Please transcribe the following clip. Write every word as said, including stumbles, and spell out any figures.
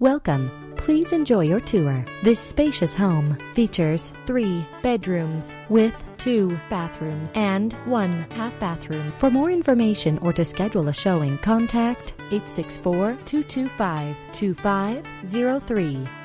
Welcome. Please enjoy your tour. This spacious home features three bedrooms with two bathrooms and one half bathroom. For more information or to schedule a showing, contact eight six four, two two five, two five zero three.